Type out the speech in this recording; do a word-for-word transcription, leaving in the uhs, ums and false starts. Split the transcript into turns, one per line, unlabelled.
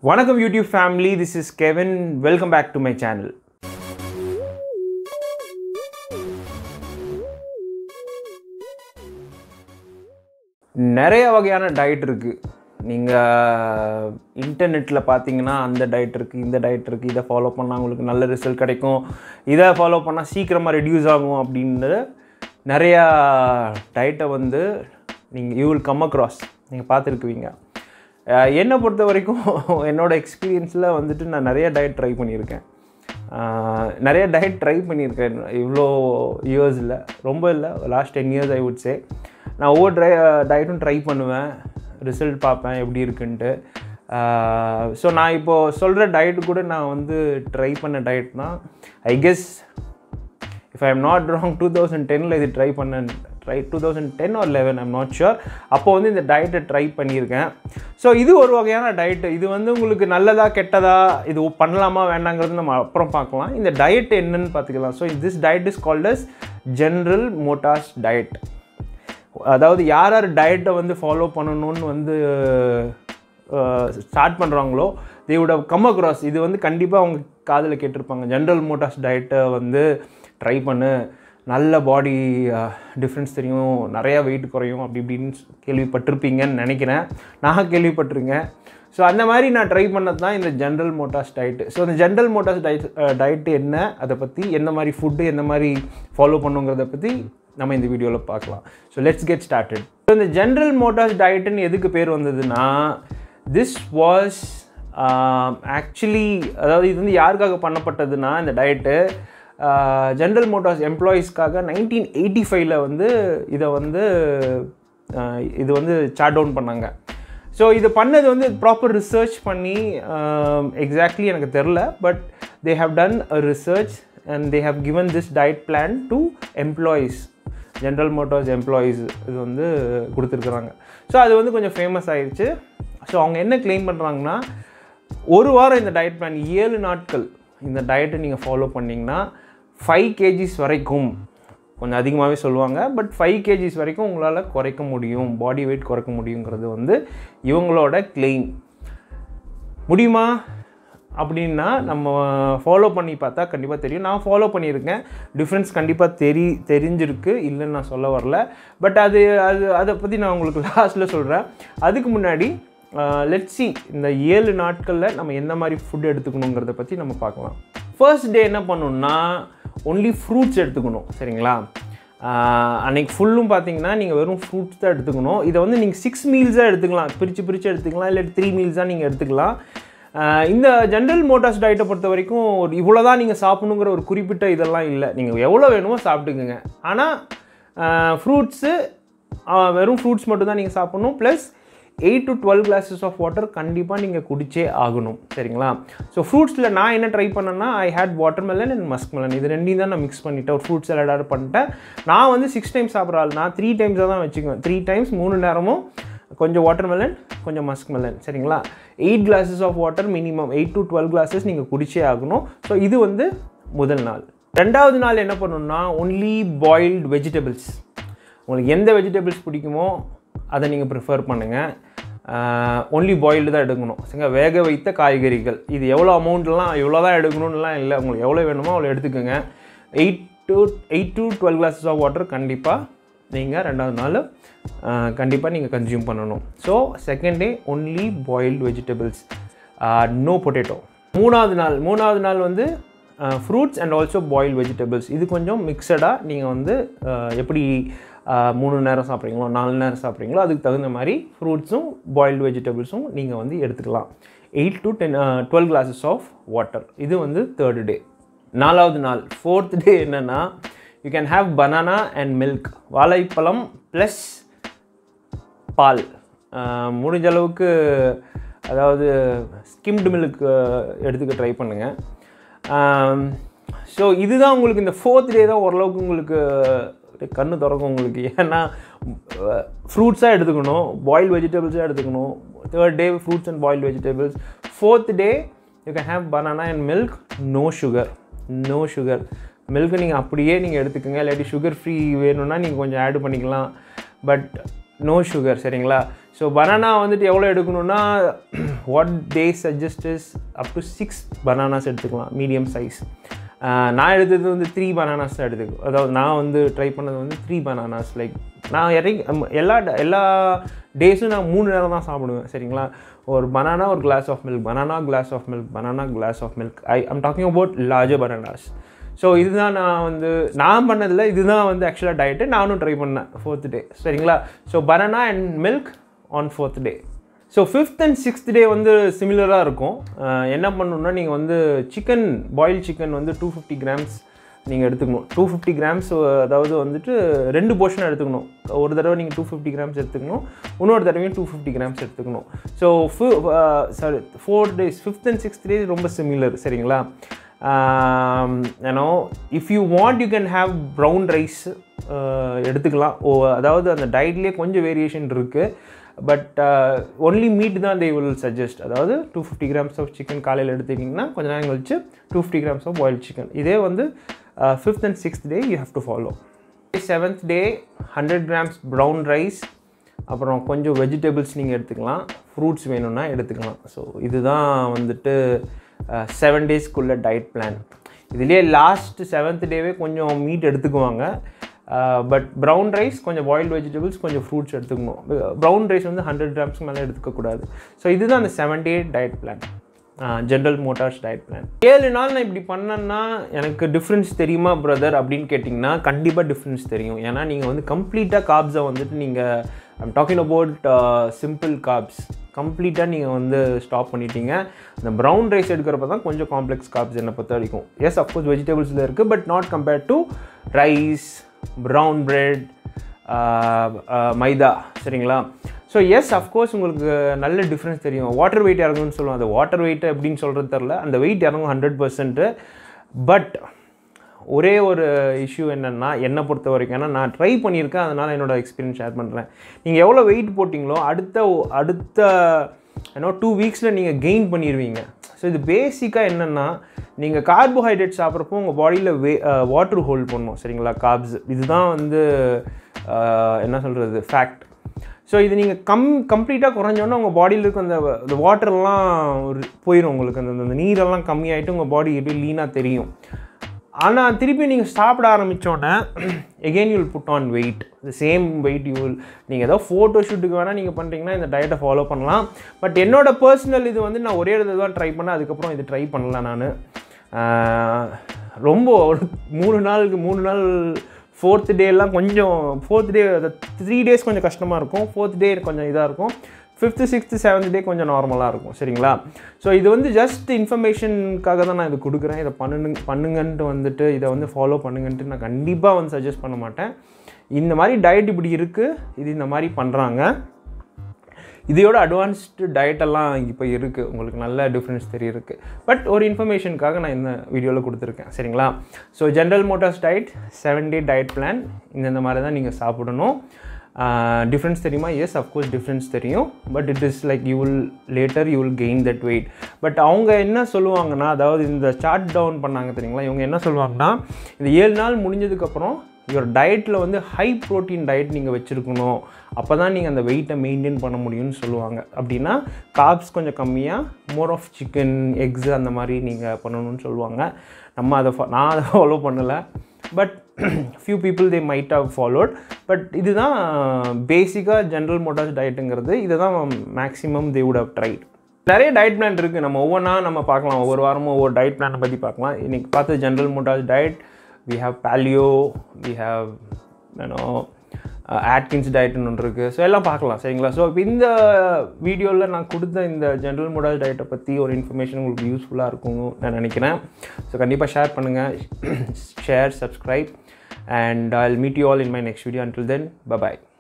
Welcome YouTube family, this is Kevin. Welcome back to my channel. நிறைய வகையான diet இருக்கு. நீங்க இன்டர்நெட்ல பாத்தீங்கன்னா அந்த டயட் இருக்கு, இந்த டயட் இருக்கு. இத ஃபாலோ பண்ணா உங்களுக்கு நல்ல ரிசல்ட் கிடைக்கும். இத ஃபாலோ பண்ணா சீக்கிரமா ரெடியூஸ் ஆகும் அப்படினு நிறைய டயட்டை வந்து நீங்க you will come across நீங்க பாத்துருக்கீங்க. என்னை பொறுத்த வரைக்கும் என்னோட எக்ஸ்பீரியன்ஸில் வந்துட்டு நான் நிறைய டயட் ட்ரை பண்ணியிருக்கேன். நிறைய டயட் ட்ரை பண்ணியிருக்கேன் இவ்வளோ இயர்ஸில், ரொம்ப இல்லை, last ten years I would say. நான் ஒவ்வொரு ட்ரை டயட்டும் ட்ரை பண்ணுவேன், ரிசல்ட் பார்ப்பேன் எப்படி இருக்குன்ட்டு. ஸோ நான் இப்போது சொல்கிற டயட்டு கூட நான் வந்து ட்ரை பண்ண டயட்னா I guess if I am not wrong two thousand டெனில் இது ட்ரை பண்ணேன். Try two thousand ten or eleven I'm not sure. அப்போ வந்து இந்த டயட்டை ட்ரை பண்ணியிருக்கேன். ஸோ இது ஒரு வகையான டயட்டு. இது வந்து உங்களுக்கு நல்லதா கெட்டதா, இது பண்ணலாமா வேண்டாங்கிறது நம்ம அப்புறம் பார்க்கலாம். இந்த டயட் என்னன்னு பார்த்துக்கலாம். So this diet is called as General Motors diet. அதாவது யார் யார் டயட்டை வந்து ஃபாலோ பண்ணணும்னு வந்து ஸ்டார்ட் பண்ணுறாங்களோ they would have come across. இது வந்து கண்டிப்பாக அவங்க காதில் கேட்டிருப்பாங்க, ஜென்ரல் மோட்டாஸ் டயட்டை வந்து ட்ரை பண்ணு, நல்ல பாடி டிஃப்ரென்ஸ் தெரியும், நிறையா வெயிட் குறையும் அப்படி இப்படின்னு கேள்விப்பட்டிருப்பீங்கன்னு நினைக்கிறேன். நான் கேள்விப்பட்டிருக்கேன். ஸோ அந்த மாதிரி நான் ட்ரை பண்ணது தான் இந்த ஜென்ரல் மோட்டாஸ் டயட்டு. ஸோ இந்த ஜென்ரல் மோட்டாஸ் டயட் டயட்டு என்ன, அதை பற்றி எந்த மாதிரி ஃபுட்டு எந்த மாதிரி ஃபாலோ பண்ணுங்கிறத பற்றி நம்ம இந்த வீடியோவில் பார்க்கலாம். So let's get started. So இந்த ஜென்ரல் மோட்டாஸ் டயட்டுன்னு எதுக்கு பேர் வந்ததுன்னா, திஸ் வாஸ் ஆக்சுவலி, அதாவது இது வந்து யாருக்காக பண்ணப்பட்டதுன்னா, இந்த டயட்டு ஜென்ரல் மோட்டார்ஸ் எம்ப்ளாயீஸ்க்காக நைன்டீன் எயிட்டி ஃபைவ்ல வந்து இதை வந்து இது வந்து சார்ட் டவுன் பண்ணாங்க. ஸோ இது பண்ணது வந்து ப்ராப்பர் ரிசர்ச் பண்ணி எக்ஸாக்ட்லி எனக்கு தெரில, but they have done a research and they have given this diet plan to employees, General Motors employees இது வந்து கொடுத்துருக்குறாங்க. ஸோ அது வந்து கொஞ்சம் ஃபேமஸ் ஆயிடுச்சு. ஸோ அவங்க என்ன கிளைம் பண்ணுறாங்கன்னா, ஒரு வாரம் இந்த டயட் பிளான், ஏழு நாட்கள் இந்த டயட்டை நீங்கள் ஃபாலோ பண்ணிங்கன்னா ஃபைவ் கேஜிஸ் வரைக்கும், கொஞ்சம் அதிகமாகவே சொல்லுவாங்க, பட் ஃபைவ் கேஜிஸ் வரைக்கும் உங்களால் குறைக்க முடியும், பாடி வெயிட் குறைக்க முடியுங்கிறது வந்து இவங்களோட கிளைம். முடியுமா அப்படின்னா நம்ம ஃபாலோ பண்ணி பார்த்தா கண்டிப்பாக தெரியும். நான் ஃபாலோ பண்ணியிருக்கேன், டிஃப்ரென்ஸ் கண்டிப்பாக தெரி தெரிஞ்சிருக்கு, இல்லைன்னு நான் சொல்ல வரல. பட் அது அது அதை பற்றி நான் உங்களுக்கு லாஸ்ட்டில் சொல்கிறேன். அதுக்கு முன்னாடி லெட்ஸ் சி இந்த ஏழு நாட்களில் நம்ம எந்த மாதிரி ஃபுட் எடுத்துக்கணுங்கிறத பற்றி நம்ம பார்க்கலாம். ஃபர்ஸ்ட் டே என்ன பண்ணணுன்னா, ஒன்லி ஃப்ரூட்ஸ் எடுத்துக்கணும், சரிங்களா? அன்றைக்கி ஃபுல்லும் பார்த்தீங்கன்னா நீங்கள் வெறும் ஃப்ரூட்ஸ் தான் எடுத்துக்கணும். இதை வந்து நீங்கள் சிக்ஸ் மீல்ஸாக எடுத்துக்கலாம், பிரித்து பிரித்து எடுத்துக்கலாம், இல்லை த்ரீ மீல்ஸாக நீங்கள் எடுத்துக்கலாம். இந்த ஜென்ரல் மோட்டார்ஸ் டயட்டை பொறுத்த வரைக்கும் இவ்வளோ தான் நீங்கள் சாப்பிடணுங்கிற ஒரு குறிப்பிட்ட இதெல்லாம் இல்லை, நீங்கள் எவ்வளோ வேணுமோ சாப்பிட்டுக்குங்க. ஆனால் ஃப்ரூட்ஸு வெறும் ஃப்ரூட்ஸ் மட்டும் தான் நீங்கள் சாப்பிட்ணும். Plus eight to twelve glasses of water கண்டிப்பாக நீங்கள் குடிச்சே ஆகணும், சரிங்களா? ஸோ ஃப்ரூட்ஸில் நான் என்ன ட்ரை பண்ணேன்னா, I hate watermelon and muskmelon, இது ரெண்டையும் தான் நான் மிக்ஸ் பண்ணிவிட்டேன், ஒரு ஃப்ரூட் சலாட் ஆர்டர் பண்ணிட்டேன். நான் வந்து சிக்ஸ் டைம்ஸ் சாப்பிட்றாள், நான் த்ரீ டைம்ஸாக தான் வச்சுக்குவேன். த்ரீ டைம்ஸ் மூணு நேரமும் கொஞ்சம் வாட்டர் மெலன், கொஞ்சம் மஸ்க் மெலன், சரிங்களா? Eight glasses of water minimum, eight to twelve glasses நீங்கள் குடிச்சே ஆகணும். ஸோ இது வந்து முதல் நாள். ரெண்டாவது நாள் என்ன பண்ணணும்னா, ஒன்லி பாயில்டு வெஜிடபிள்ஸ். உங்களுக்கு எந்த வெஜிடபிள்ஸ் பிடிக்குமோ அதை நீங்கள் ப்ரிஃபர் பண்ணுங்கள். ஒன்லி பாயில்டு தான் எடுக்கணும், சரிங்க? வேக வைத்த காய்கறிகள். இது எவ்வளோ அமௌண்ட்லாம் இவ்வளோ தான் எடுக்கணும்லாம் இல்லை, உங்களுக்கு எவ்வளோ வேணுமோ அவ்வளோ எடுத்துக்கோங்க. Eight to eight to twelve glasses of water கண்டிப்பாக நீங்கள் ரெண்டாவது நாள் கண்டிப்பாக நீங்கள் கன்சியூம் பண்ணணும். So second day only boiled vegetables, no potato. மூணாவது நாள் மூணாவது நாள் வந்து fruits and also boiled vegetables. இது கொஞ்சம் மிக்சடாக நீங்கள் வந்து எப்படி மூணு நேரம் சாப்பிட்றீங்களோ, நாலு நேரம் சாப்பிட்றீங்களோ அதுக்கு தகுந்த மாதிரி ஃப்ரூட்ஸும் பாயில்டு வெஜிடபிள்ஸும் நீங்கள் வந்து எடுத்துக்கலாம். Eight to ten twelve glasses of water. இது வந்து தேர்டு டே. நாலாவது நாள் ஃபோர்த் டே என்னென்னா, you can have banana and milk, வாழைப்பழம் ப்ளஸ் பால். முடிஞ்ச அளவுக்கு அதாவது ஸ்கிம்டு மில்க் எடுத்துக்க ட்ரை பண்ணுங்கள். ஸோ இதுதான் உங்களுக்கு இந்த ஃபோர்த் டே தான் ஓரளவுக்கு உங்களுக்கு கண்ணு திறக்கும் உங்களுக்கு. ஏன்னா ஃப்ரூட்ஸாக எடுத்துக்கணும், பாயில்டு வெஜிடபிள்ஸாக எடுத்துக்கணும். Third day fruits and boiled vegetables. Fourth day you can have banana and milk, no sugar, no sugar. Milk நீங்கள் அப்படியே நீங்கள் எடுத்துக்கோங்க, இல்லாட்டி சுகர் ஃப்ரீ வேணும்னா நீங்கள் கொஞ்சம் ஆட் பண்ணிக்கலாம். பட் நோ சுகர் சரிங்களா. ஸோ பனானா வந்துட்டு எவ்வளோ எடுக்கணும்னா what they suggest is up to six bananas எடுத்துக்கலாம் மீடியம் சைஸ். நான் எடுத்தது வந்து த்ரீ பனானாஸ் தான் எடுத்துக்கும். அதாவது நான் வந்து ட்ரை பண்ணது வந்து த்ரீ பனானாஸ். லைக் நான் இறங்கி எல்லா எல்லா டேஸும் நான் மூணு நேரம் தான் சாப்பிடுவேன் சரிங்களா. ஒரு பனானா ஒரு glass of milk, banana glass of milk, banana glass of milk. I I'm talking about larger bananas. So இதுதான் நான் வந்து நான் பண்ணதில் இதுதான் வந்து ஆக்சுவலாக டயட்டு. நானும் ட்ரை பண்ணேன் ஃபோர்த் டே சரிங்களா. So banana and milk on fourth day. So fifth and sixth day வந்து சிமிலராக இருக்கும். என்ன பண்ணணுன்னா நீங்கள் வந்து சிக்கன் பாயில் சிக்கன் வந்து டூ ஃபிஃப்டி கிராம்ஸ் நீங்கள் எடுத்துக்கணும். டூ ஃபிஃப்டி கிராம்ஸ் அதாவது வந்துட்டு ரெண்டு போர்ஷனாக எடுத்துக்கணும். ஒரு தடவை நீங்கள் டூ ஃபிஃப்டி கிராம்ஸ் எடுத்துக்கணும், இன்னொரு தடவையும் டூ ஃபிஃப்டி கிராம்ஸ் எடுத்துக்கணும். ஸோ ஃபு sorry four days fifth and sixth days ரொம்ப சிமிலர் சரிங்களா. ஏன்னோ if you want you can have brown rice எடுத்துக்கலாம். ஓ அதாவது அந்த டயட்லேயே கொஞ்சம் வேரியேஷன் இருக்குது. பட் ஒன்லி மீட் தான் தே வில் சஜஸ்ட். அதாவது two fifty grams of chicken காலையில் எடுத்துக்கிட்டிங்கன்னா கொஞ்ச நேரம் கழிச்சு two fifty grams of boil chicken. இதே வந்து fifth and sixth day you have to follow. Seventh day hundred grams brown rice, அப்புறம் கொஞ்சம் வெஜிடபிள்ஸ் நீங்கள் எடுத்துக்கலாம், ஃப்ரூட்ஸ் வேணும்னா எடுத்துக்கலாம். ஸோ இதுதான் வந்துட்டு செவன் டேஸ்க்குள்ள டயட் பிளான். இதுலேயே லாஸ்ட் செவன்த் டேவே கொஞ்சம் மீட் எடுத்துக்குவாங்க. பட் ப்ரௌன் ரைஸ், கொஞ்சம் பாயில்டு வெஜிடபிள்ஸ், கொஞ்சம் ஃப்ரூட்ஸ் எடுத்துக்கணும். ப்ரௌன் ரைஸ் வந்து ஹண்ட்ரட் கிராம்ஸ்க்கு மேலே எடுத்துக்கக்கூடாது. ஸோ இதுதான் அந்த seven day diet plan, General Motors diet plan. ஏழு நாள் நான் இப்படி பண்ணேன்னா எனக்கு டிஃப்ரென்ஸ் தெரியுமா பிரதர் அப்படின்னு கேட்டிங்கன்னா கண்டிப்பாக டிஃப்ரென்ஸ் தெரியும். ஏன்னா நீங்கள் வந்து கம்ப்ளீட்டாக கார்ப்ஸை வந்துட்டு நீங்கள் I'm talking about simple carbs கம்ப்ளீட்டாக நீங்கள் வந்து ஸ்டாப் பண்ணிட்டீங்க. இந்த ப்ரௌன் ரைஸ் எடுக்கிறப்ப தான் கொஞ்சம் காம்ப்ளெக்ஸ் கார்ப்ஸ் என்னை பொறுத்த வரைக்கும். எஸ் அஃப்கோர்ஸ் வெஜிடபிள்ஸில் இருக்குது, but not compared to rice, brown bread, maida சரிங்களா. ஸோ எஸ் அஃப்கோர்ஸ் உங்களுக்கு நல்ல டிஃப்ரென்ஸ் தெரியும். வாட்டர் வெயிட் இறங்கும்னு சொல்லுவோம். அந்த வாட்டர் வெயிட் எப்படின்னு சொல்கிறது தெரில, அந்த வெயிட் இறங்கும் ஹண்ட்ரட் பர்சன்ட்டு. பட் ஒரே ஒரு இஷ்யூ என்னென்னா என்னை பொறுத்த வரைக்கும், ஏன்னா நான் ட்ரை பண்ணியிருக்கேன், அதனால் என்னோடய எக்ஸ்பீரியன்ஸ் ஷேர் பண்ணுறேன். நீங்கள் எவ்வளோ வெயிட் போட்டிங்களோ அடுத்த அடுத்த ஏன்னா டூ வீக்ஸில் நீங்கள் கெயின் பண்ணிடுவீங்க. ஸோ இது பேசிக்காக என்னென்னா நீங்கள் கார்போஹைட்ரேட் சாப்பிட்றப்போ உங்கள் பாடியில் வே வாட்டர் ஹோல்ட் பண்ணணும் சரிங்களா, கார்ப்ஸ். இதுதான் வந்து என்ன சொல்கிறது ஃபேக்ட். ஸோ இது நீங்கள் கம் கம்ப்ளீட்டாக குறைஞ்சோன்னா உங்கள் பாடியில் இருக்க அந்த அந்த வாட்டர்லாம் ஒரு போயிடும். உங்களுக்கு அந்த அந்த நீரெல்லாம் கம்மியாகிட்டு உங்கள் பாடி எப்படி லீனாக தெரியும். ஆனால் திருப்பி நீங்கள் சாப்பிட ஆரம்பித்தோன்னே again you'll put on weight, the same weight you will. நீங்கள் ஏதோ ஃபோட்டோ ஷூட்டுக்கு வேணால் நீங்கள் பண்ணுறீங்கன்னா இந்த டயட்டை ஃபாலோ பண்ணலாம். பட் என்னோடய பர்சனல் இது வந்து நான் ஒரே இடத்துல தான் ட்ரை பண்ணேன், அதுக்கப்புறம் இது ட்ரை பண்ணல. நான் ரொம்ப ஒரு மூணு நாளுக்கு மூணு நாள் ஃபோர்த் டேலாம் கொஞ்சம் ஃபோர்த் டே த்ரீ டேஸ் கொஞ்சம் கஷ்டமாக இருக்கும், ஃபோர்த் டே கொஞ்சம் இதாக இருக்கும், ஃபிஃப்த்து சிக்ஸ்த்து செவன்த் டே கொஞ்சம் நார்மலாக இருக்கும் சரிங்களா. ஸோ இது வந்து ஜஸ்ட் இன்ஃபர்மேஷனுக்காக தான் நான் இது கொடுக்குறேன். இதை பண்ணு பண்ணுங்கன்ட்டு வந்துட்டு இதை வந்து ஃபாலோ பண்ணுங்கன்ட்டு நான் கண்டிப்பாக வந்து சஜஸ்ட் பண்ண மாட்டேன். இந்த மாதிரி டயட் இப்படி இருக்குது, இது இந்த மாதிரி பண்ணுறாங்க. இதையோட அட்வான்ஸ்டு டயட்டெல்லாம் இப்போ இருக்குது, உங்களுக்கு நல்ல டிஃப்ரென்ஸ் தெரியிருக்கு. பட் ஒரு இன்ஃபர்மேஷனுக்காக நான் இந்த வீடியோவில் கொடுத்துருக்கேன் சரிங்களா. So General Motors diet seven day diet plan இந்த மாதிரி தான் நீங்கள் சாப்பிடணும். டிஃப்ரென்ஸ் தெரியுமா? எஸ் அஃப்கோர்ஸ் டிஃப்ரென்ஸ் தெரியும். But it is like you will later you will gain that weight. பட் அவங்க என்ன சொல்லுவாங்கன்னா, அதாவது இந்த சார்ட் டவுன் பண்ணாங்க தெரியுங்களா, இவங்க என்ன சொல்லுவாங்கன்னா இந்த ஏழு நாள் முடிஞ்சதுக்கப்புறம் யுவர் டயட்டில் வந்து ஹை ப்ரோட்டீன் டயட் நீங்கள் வச்சுருக்கணும், அப்போ தான் நீங்கள் அந்த வெயிட்டை மெயின்டைன் பண்ண முடியும்னு சொல்லுவாங்க. அப்படின்னா கார்ப்ஸ் கொஞ்சம் கம்மியாக மோர் ஆஃப் சிக்கன், எக்ஸு அந்த மாதிரி நீங்கள் பண்ணணும்னு சொல்லுவாங்க. நம்ம அதை நான் அதை ஃபாலோ பண்ணலை. But few people they might have followed. But இதுதான் பேசிக்காக ஜென்ரல் மோட்டார்ஸ் டயட்டுங்கிறது. இதை தான் maximum they would have tried. நிறைய டயட் பிளான் இருக்குது, நம்ம ஒவ்வொன்றா நம்ம பார்க்கலாம். ஒவ்வொரு வாரமும் ஒவ்வொரு டயட் பிளானை பற்றி பார்க்கலாம். இன்றைக்கி பார்த்து General Motors diet, we have paleo, we have you know uh, Atkins diet ன்னு ஒன்று இருக்குது. ஸோ எல்லாம் பார்க்கலாம் சரிங்களா. ஸோ இப்போ இந்த வீடியோவில் நான் கொடுத்த இந்த ஜென்ரல் மோட்டார்ஸ் டயட்டை பற்றி ஒரு இன்ஃபர்மேஷன் உங்களுக்கு யூஸ்ஃபுல்லாக இருக்கும்னு நான் நினைக்கிறேன். ஸோ கண்டிப்பாக ஷேர் பண்ணுங்கள், share, subscribe, and I'll meet you all in my next video. Until then, bye bye.